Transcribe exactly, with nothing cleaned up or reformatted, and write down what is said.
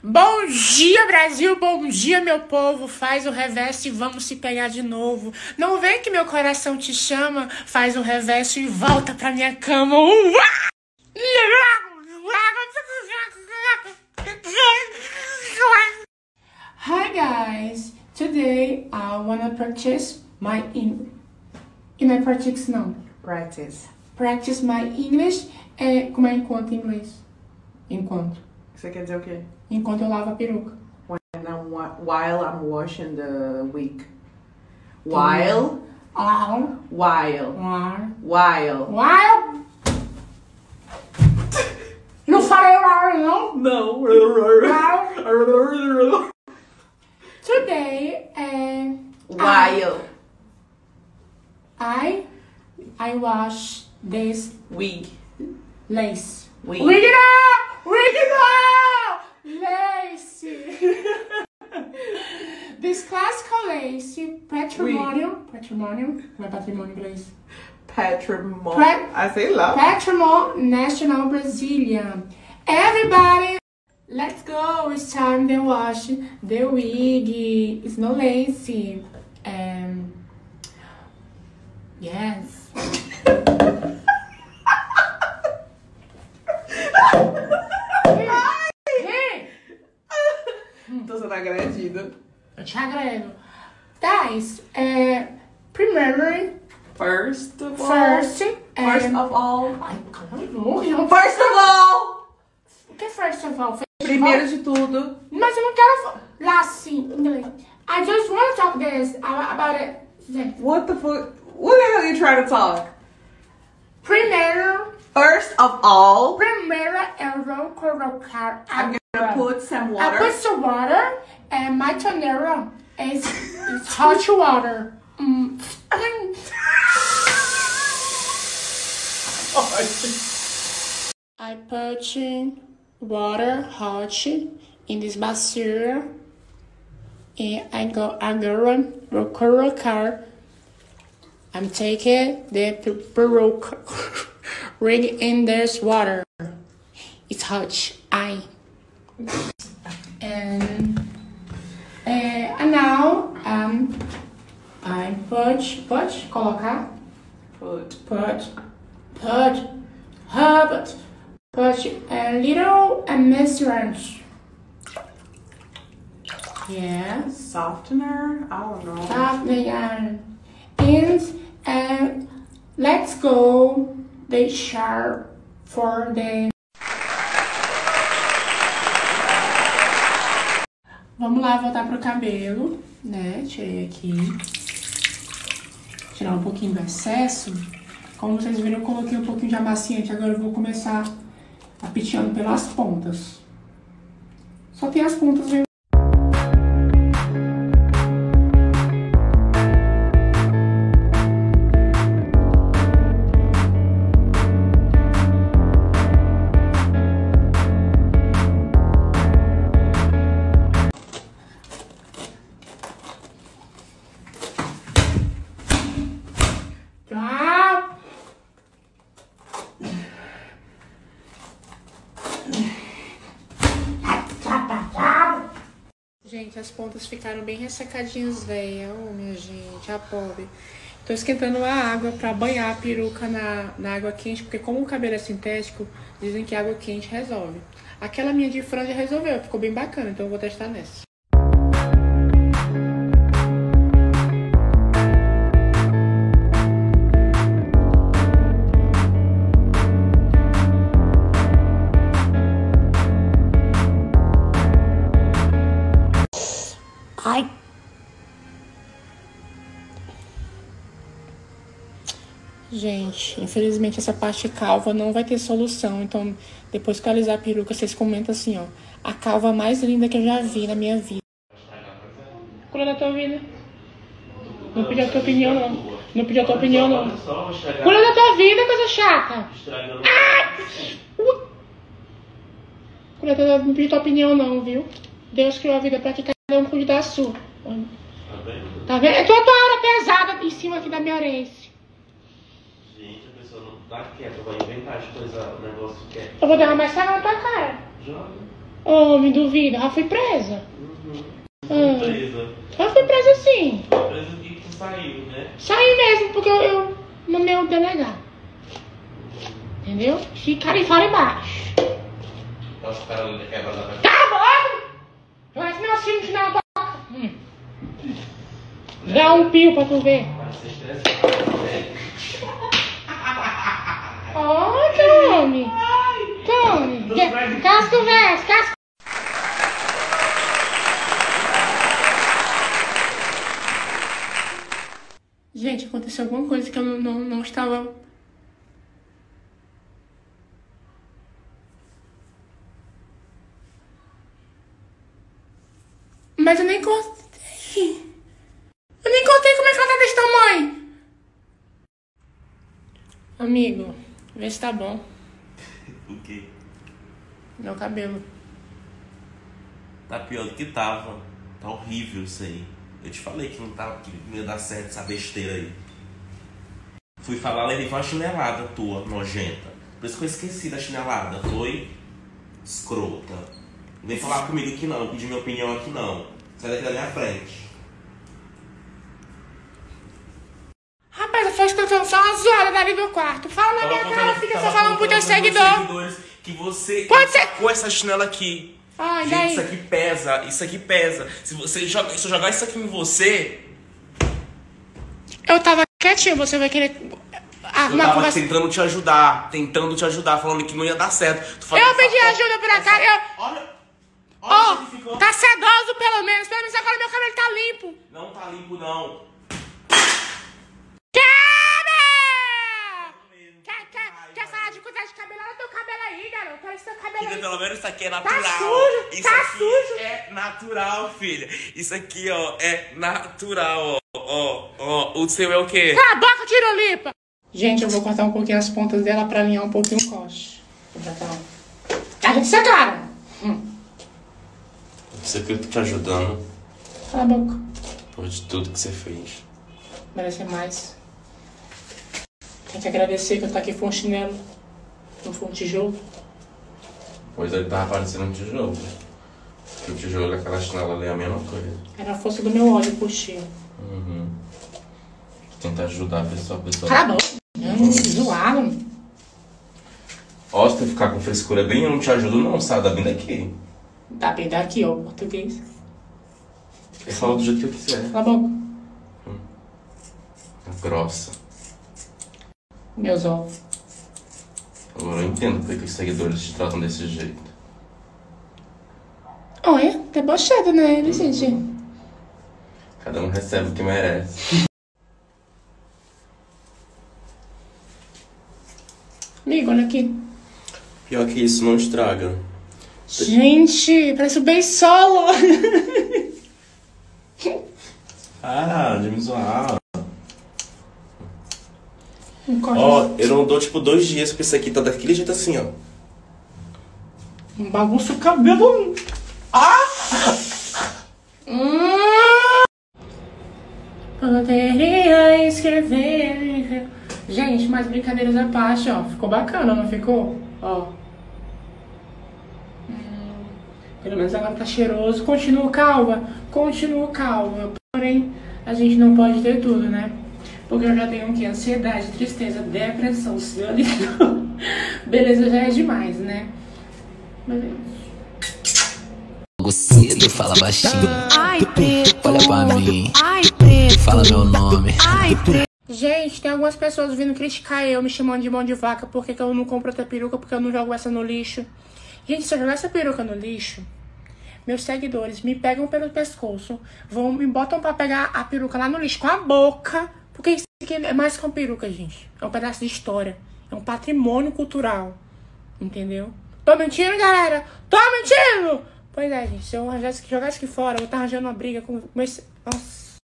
Bom dia, Brasil, bom dia, meu povo. Faz o reverso e vamos se pegar de novo. Não vem que meu coração te chama. Faz o reverso e volta pra minha cama. Hi guys, today I wanna practice my English. E não é practice não. Practice. Practice my English. É, como é enquanto em inglês? Enquanto. Você quer dizer o quê? Enquanto eu lavo a peruca. When I'm, while I'm washing the wig. While. While. While. While. While. While. Não falei while, não? Não. While. Today, uh, While. I, I wash this Wig. lace. Wig. Wig não! Wig não! Lace. This classical lace, patrimonial, patrimonial, não é patrimônio em inglês? Patrimony. Pat- Ah, sei lá. Patrimonial National Brazilian. Everybody, let's go. It's time to wash the wig. It's no lace. Um, yes. Hey. Tô sendo agredida. Eu te agrego. Guys, uh, primarily, First of all. first, First um, of all. Ai, calma, First of all. O que é first of all? Primeiro de tudo. Mas eu não quero falar lá assim, inglês. I just want to talk this about it. What the fuck? What the hell are you trying to talk? Primeiro, First of all. primeiro eu vou colocar I'm água. gonna put some I water. put some water and my tornado is, is hot water. Mm. I put water hot in this bacia and I go I go go colocar. I'm taking the peruca rig in this water. It's hot. I and uh, and now um I put put colocar Put. put put put put a little amazement. Yeah. Softener? I don't know. Softening and and and let's go the shower for the. Vamos lá voltar pro cabelo, né? Tirei aqui. Tirar um pouquinho do excesso. Como vocês viram, eu coloquei um pouquinho de amaciante. Agora eu vou começar apichando pelas pontas. Só tem as pontas mesmo. Gente, as pontas ficaram bem ressecadinhas, velho. Oh, minha gente, a pobre. Tô esquentando a água pra banhar a peruca na, na água quente, porque como o cabelo é sintético, dizem que água quente resolve. Aquela minha de franja resolveu, ficou bem bacana, então eu vou testar nessa. Ai. Gente, infelizmente essa parte calva não vai ter solução. Então, depois que eu alisar a peruca, vocês comentam assim, ó. A calva mais linda que eu já vi na minha vida. Qual é a tua vida? Não pedi a tua opinião, não. Não pedi a tua opinião, não. Qual é a tua vida, coisa chata? Ai! Qual é a tua... Não pedi a tua opinião, não, viu? Deus criou a vida pra que cada um cuide da sua. Tá vendo? É tua hora pesada em cima aqui da minha orelha. Gente, a pessoa não tá quieta, vai inventar de coisa, negócio que é. Eu vou derramar essa água na tua cara. Joga. Oh, me duvida. Já fui presa. Uhum. Ah. Presa. Já fui presa sim. Presa que tu saiu, né? Saí mesmo, porque eu, eu mandei o delegado. Entendeu? Ficaram e fora embaixo. Nossa, cara linda quebra da Tá bom! Vai esse meu filho no final da boca. Hum. Dá um pio pra tu ver. Vai ser estressado, né? Ó, Tome! Tome! Casco veste, casco. Gente, aconteceu alguma coisa que eu não, não, não estava... Mas eu nem contei. Eu nem contei como é que ela tá desse tamanho. Amigo, vê se tá bom. O quê? Meu cabelo. Tá pior do que tava. Tá horrível isso aí. Eu te falei que não, tava, que não ia dar certo essa besteira aí. Fui falar, levei uma chinelada tua, nojenta. Por isso que eu esqueci da chinelada. Foi escrota. Não vem falar comigo aqui não, pedir minha opinião aqui não. Sai daqui da minha frente. Rapaz, eu faço tentando só uma zoada dali do quarto. Fala na minha cara, fica só falando pro teu seguidor. Que você Pode ser. com essa chinela aqui. Ai, Gente, daí? isso aqui pesa, isso aqui pesa. Se você joga, se eu jogar isso aqui em você... Eu tava quietinho, você vai querer Eu arrumar tava conversa. tentando te ajudar, tentando te ajudar, falando que não ia dar certo. Tu falou, Eu pedi essa- ajuda por acaso, eu... Olha, olha Ó, o que ficou. tá sedoso pelo menos. Pelo menos agora meu cabelo tá limpo. Não tá limpo, não. Cara! Quer, quer, quer falar de cuidar de cabelo? Olha teu cabelo aí, garoto. Olha esse teu cabelo Filha, aí. pelo menos isso aqui é natural. sujo, Isso tá aqui sujo. é natural, filha. Isso aqui, ó, é natural, ó. Ó, ó. O seu é o quê? Cala a boca, tirolipa! Gente, eu vou cortar um pouquinho as pontas dela pra alinhar um pouquinho o coste. Vou botar um. Tá de essa cara! Hum. Isso aqui eu tô te ajudando. Cala a boca. Por de tudo que você fez. Merece mais. Tem que agradecer que eu tô aqui com um chinelo. Não foi um tijolo. Pois ele tava parecendo um tijolo. Porque o tijolo e aquela chinela ali é a mesma coisa. Era a força do meu ódio por ti. Uhum. Tentar ajudar a pessoa, a pessoa. Cala a boca. Hum, zoado. Ó, se tu ficar com frescura bem, eu não te ajudo não, sabe? Dá bem daqui. Tá bem daqui, ó, português. Eu falo do jeito que eu quiser. Cala a boca. Grossa. Meus ovos. Agora eu entendo porque os seguidores te tratam desse jeito. Olha, debochado, né, Vicente? Cada um recebe o que merece. Amigo, olha aqui. Pior que isso, não estraga. Gente, parece o bem solo. Ah, de me zoar. Um corte. Ó, eu não dou tipo dois dias pra isso aqui tá daquele jeito assim, ó. Um bagunça o cabelo. Ah! Hum. Poderia escrever. Gente, mais brincadeiras à parte, ó. Ficou bacana, não ficou? Ó. Hum, pelo menos agora tá cheiroso. Continuo calma. Continuo calma. Porém, a gente não pode ter tudo, né? Porque eu já tenho o quê? Ansiedade, tristeza, depressão, solidão. Beleza, já é demais, né? Mas é isso. Logo cedo, fala baixinho. Ai, preto. Olha pra mim. Ai, preto. Fala meu nome. Ai, preto. Gente, tem algumas pessoas vindo criticar eu, me chamando de mão de vaca, porque que eu não compro outra peruca, porque eu não jogo essa no lixo. Gente, se eu jogar essa peruca no lixo, meus seguidores me pegam pelo pescoço, vão me botam pra pegar a peruca lá no lixo com a boca, porque isso aqui é mais que uma peruca, gente. É um pedaço de história, é um patrimônio cultural, entendeu? Tô mentindo, galera? Tô mentindo! Pois é, gente, se eu jogar isso aqui fora, eu vou estar arranjando uma briga com... com esse... Nossa.